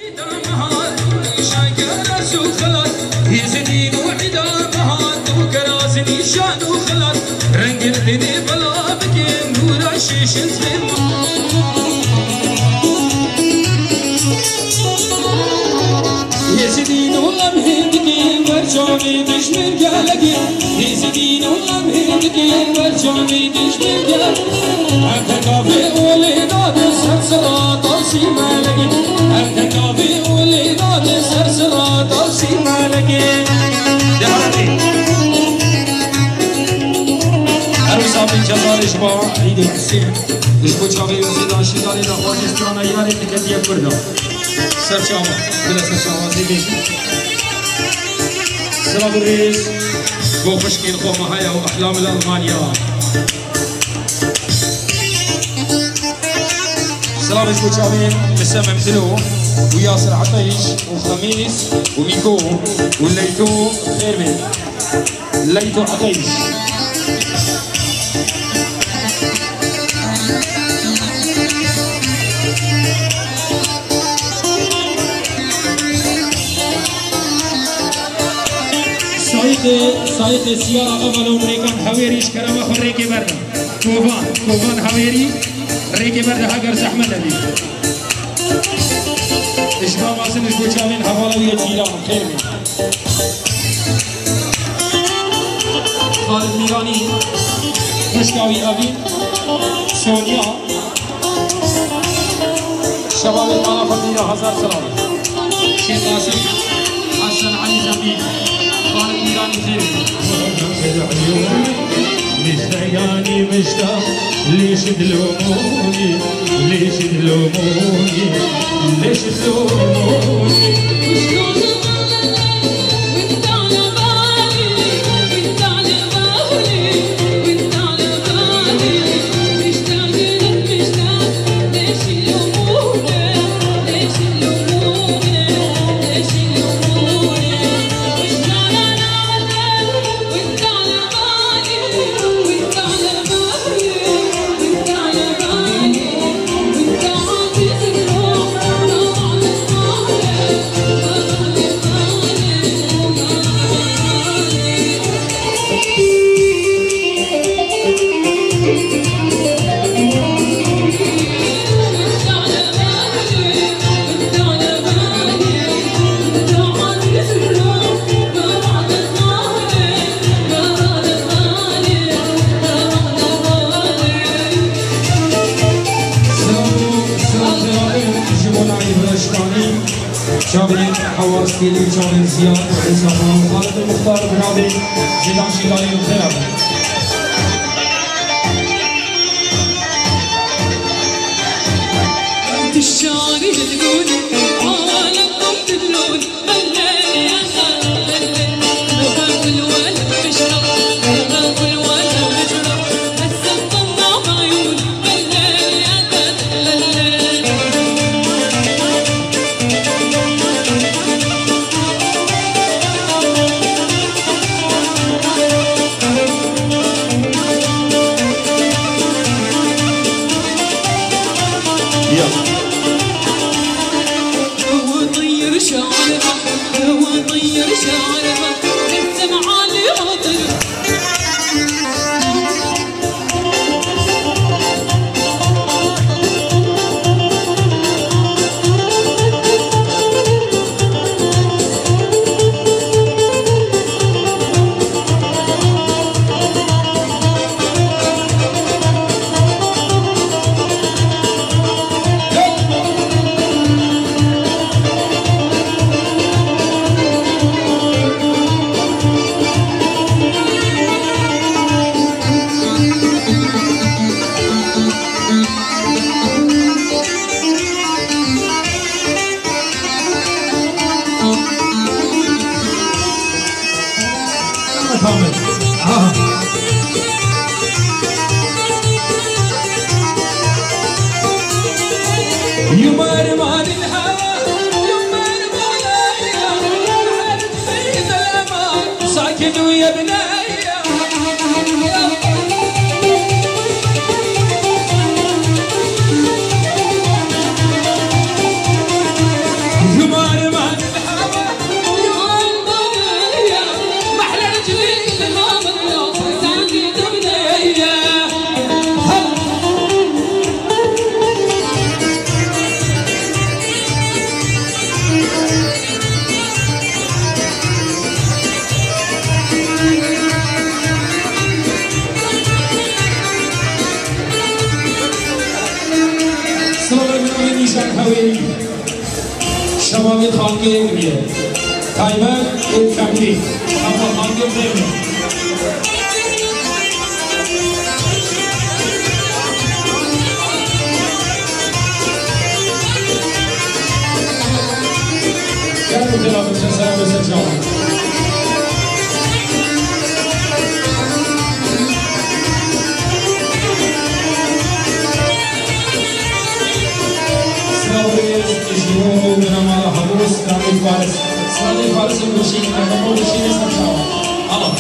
عيد الحسين الكوتش غير زيد شيطاني لا خوازيسترانا ياري تكدي كردا سرشاما بلا سرشاما زيدي سلام الرئيس بو فشكين خو مهايا واحلام الالمانيا سلام الكوتش امين مسام مدلو وياسر عطيش وخميس وميكو والليتو خير من الليتو عطيش سايق السيارة أول أمريكان حويريش كرامة خريكي بردا كوفان حويري ريكي بردا حقر زحمة نبي إشباه ماسن الكوشامين حوالة ويا جيلان خير من خالد ميراني مشكاوي أبي سونيا شباب المالا فردينا 1000 سلام شيخ قاسم حسن علي زمين خالد ميراني مشتاقاني مشتاق ليش تلوموني ليش تلوموني ليش تلوموني شامل حواس كيلي شامل زياد وعيسى خالد المختار بن عبيد زيدان شيلاني وخير انت الشاري تدلوني عالمكم تدلوني بلاني يا خالد باكل ولا بشرب باكل ولا بشرب هسه مطلع بعيوني بلاني يا خالد شبابی خانگی ایگریه تایمر ایک کمپی اما خانگی بزرگی گرم جلال بسه سر بسه جان من مال حبوس سلام فارس سلام فارس المشين أنا بقول مشين سبحان الله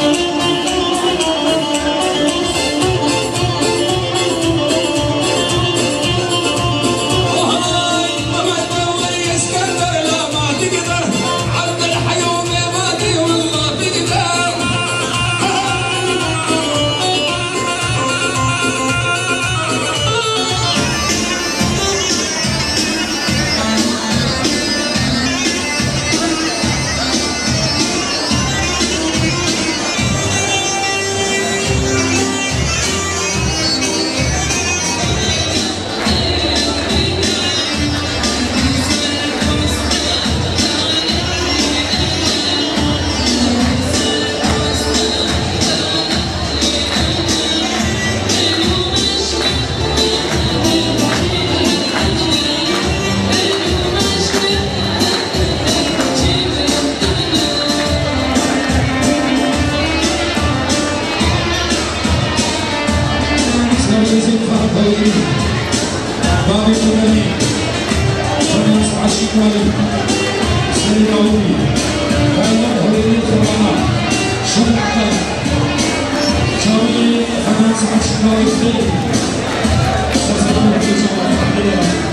بابي توني شمس عشيقالي سيراوي والله هوري ترى شمعة شاوي خمس عشيقالي خير سسرنا تجوا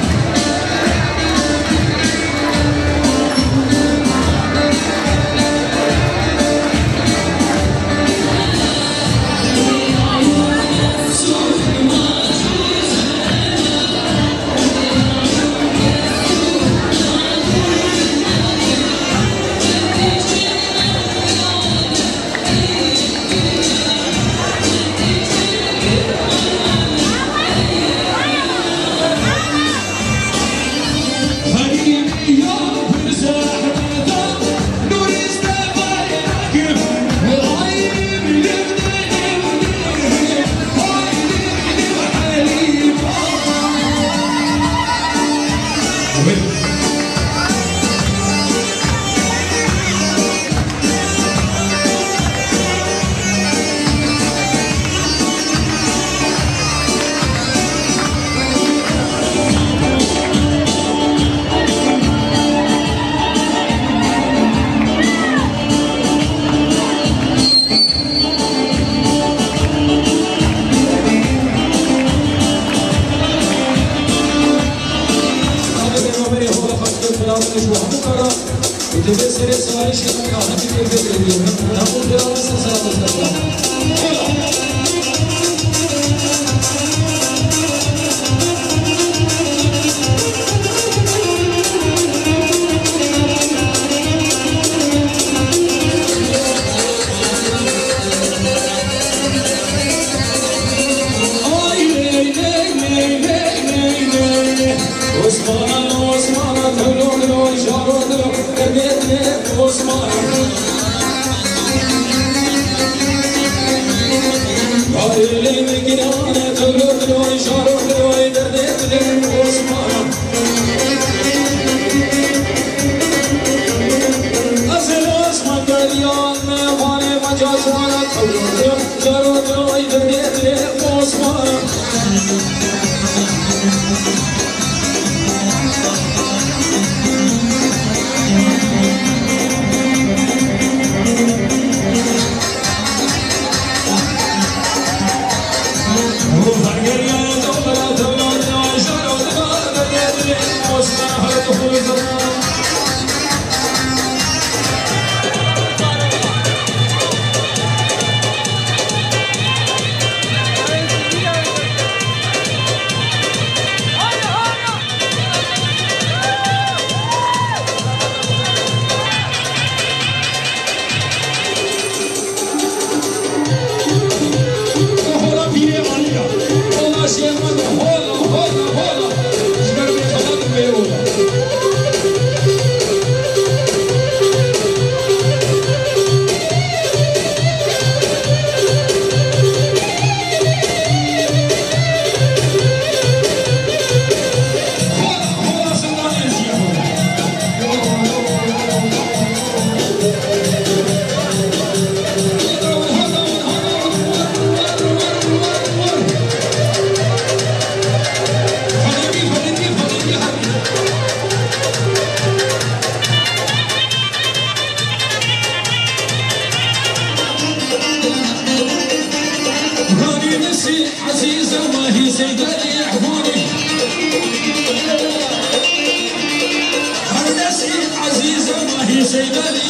سيداني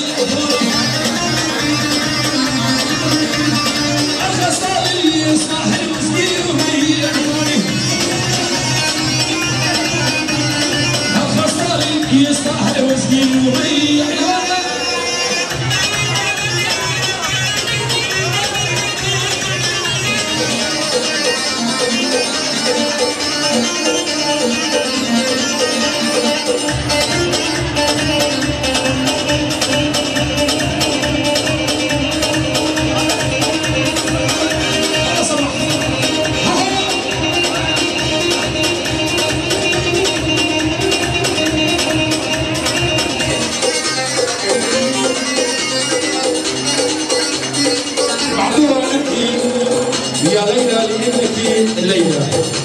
الخصالي يصبح المسكين وهي عيوني الخصالي يصبح المسكين وهي عيوني يا ليلى لابنك ليلى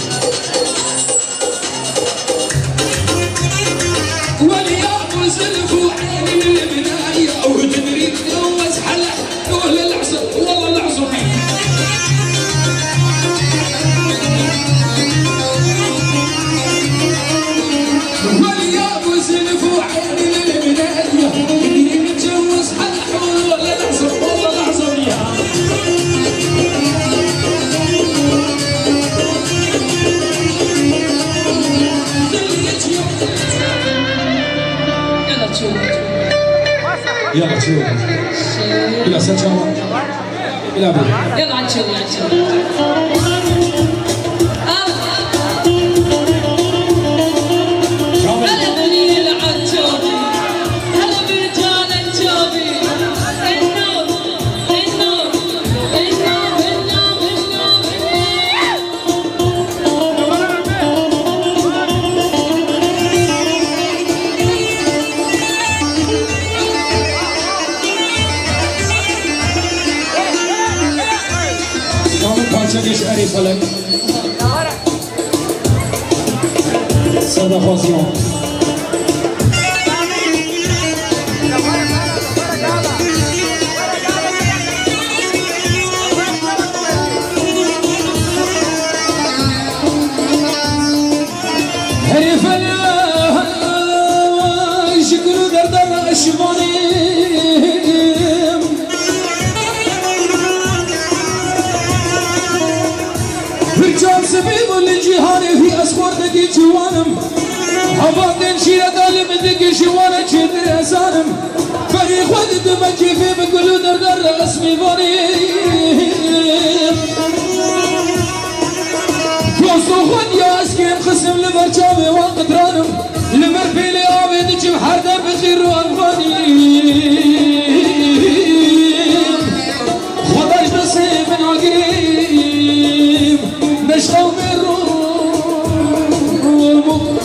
وليابو زلفوا عيني البناية وتدري تجوز حلح دول العصر والله العصر وليابو زلفوا عيني البناية تدري تجوز حلح والله العصر والله العصر يا يلا تشوف يلا سنشاوة يلا بي يلا نشوف هلا بني العتوبي هلا برجال الجوبي النوم النوم النوم النوم چگش اری فلک صدا خوزیان هری فلک شکر در اشوانی رجال سبيب للجهان في أسخور دقي جوانم حفاظين شيرة ظالم دقي جوانا جدر أسانم فريق ودد مجي في بقلو در اسمي فريق كوستو خد يا اسكيم خسم لمرجابي وقدرانم لمرفي لي آبي دجم حردم بخير وانفاني خداش نصيب من عقيم نشغل من روم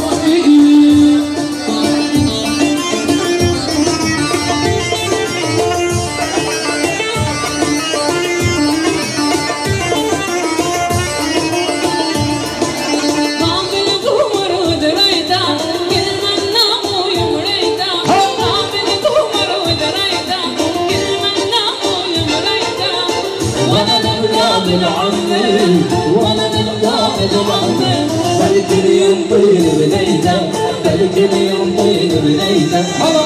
بلكني ينطيني بليلة بلكني ينطيني بليلة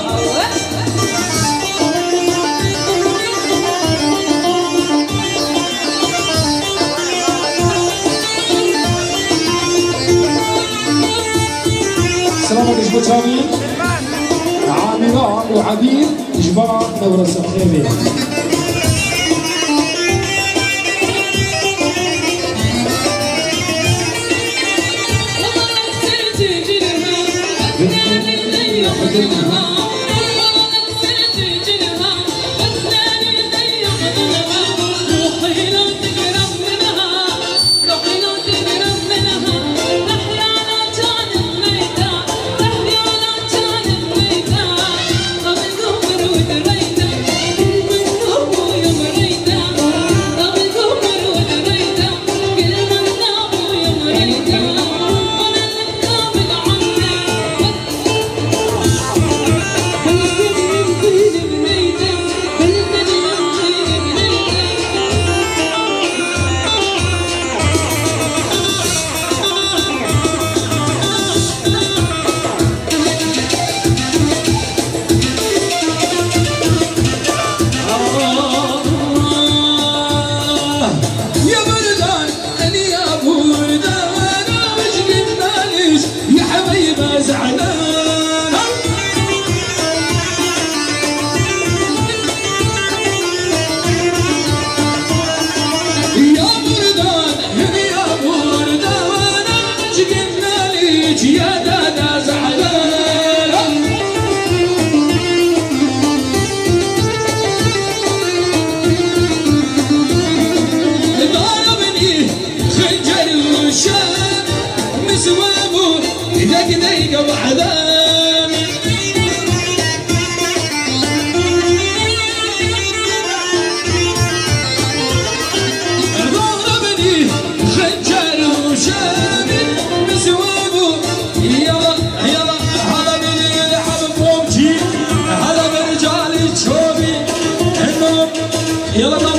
سلامك جبو تشامي عامرة وعبيد جبا نورس الخيمي يلا